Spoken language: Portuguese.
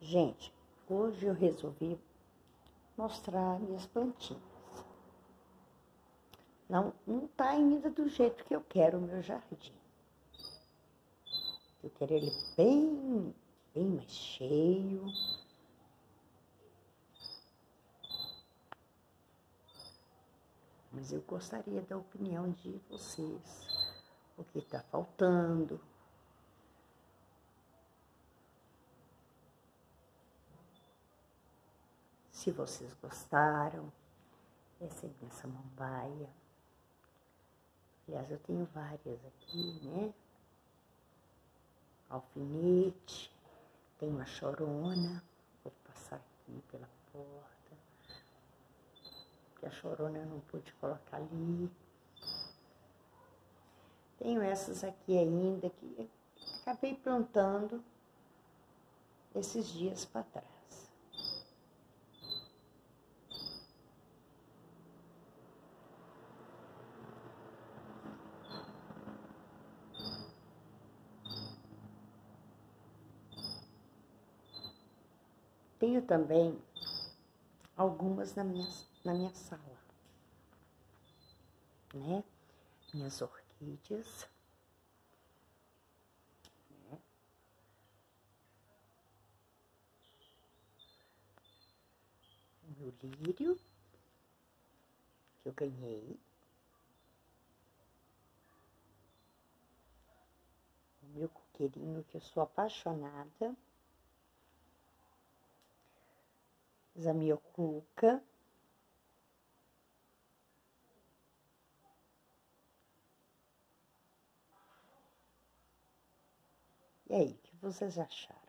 Gente, hoje eu resolvi mostrar minhas plantinhas. Não tá ainda do jeito que eu quero o meu jardim. Eu quero ele bem mais cheio. Mas eu gostaria da opinião de vocês. O que tá faltando. Se vocês gostaram, essa é minha samambaia. Aliás, eu tenho várias aqui, né? Alfinete, tenho a chorona, vou passar aqui pela porta, porque a chorona eu não pude colocar ali. Tenho essas aqui ainda que acabei plantando esses dias para trás. Tenho também algumas na minha sala, né? Minhas orquídeas, né? O meu lírio, que eu ganhei. O meu coqueirinho, que eu sou apaixonada. Zamioculca. E aí, o que vocês acharam?